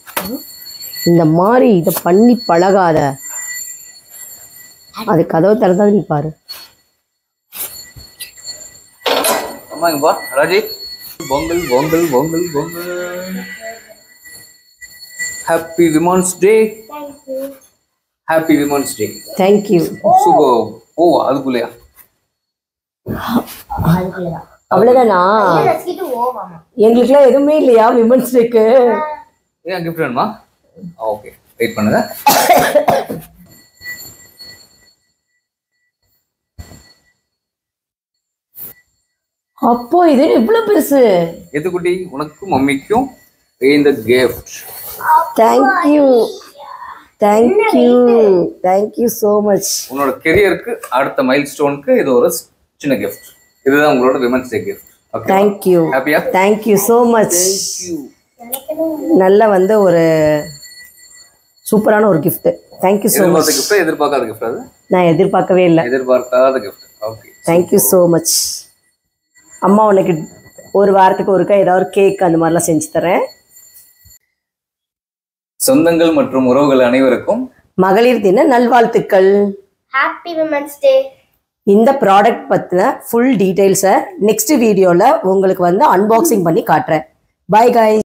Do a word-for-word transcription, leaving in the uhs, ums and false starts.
இந்த மாதிரி இதை பண்ணி பழகாத. அது கதவு திறந்தாது நீ பாரு. அம்மாங்கப்பா Raji Pongal Pongal Pongal Pongal. Happy women's day. Happy women's day. Thank you. Super. ஓ அதுக்குள்ளயா? அவ்வளவுதானா? எங்களுக்குலாம் எதுவுமே இல்லையா விமன்ஸ் டேக்கு? ஏன் கிஃப்ட் வேணுமா? ஓகே வெயிட் பண்ணுங்க. அப்போ இது இவ்வளவு பெருசு. எது குட்டி? உனக்கும் மம்மிக்கும் இந்த gift. Thank you thank you thank you so much. உன்னோட கெரியருக்கு அடுத்த மைல் ஸ்டோனுக்கு இது ஒரு சின்ன கிஃப்ட். இதுதான் உங்களோட women's day gift. Okay thank you. ஹாப்பியா? Thank you so much. தேங்க்யூ. நல்ல வந்து ஒரு சூப்பரான ஒரு gift. Thank you so much. Gift எதிர்பார்க்காத கிஃப்ட் அது. நான் எதிர்பார்க்கவே இல்லை. எதிர்பார்க்காத gift. Okay thank you so much. அம்மா உனக்கு ஒரு வாரத்துக்கு ஒருக்கா ஏதாவது கேக் அந்த மாதிரிலாம் செஞ்சு தரேன். சொந்தங்கள் மற்றும் உறவுகள் அனைவருக்கும் மகளிர் தின நல்வாழ்த்துக்கள். Happy women's day. இந்த ப்ராடக்ட் பற்றின ஃபுல் டீட்டெயில்ஸை நெக்ஸ்ட் வீடியோவில் உங்களுக்கு வந்து அன்பாக்சிங் பண்ணி காட்டுறேன். Bye guys.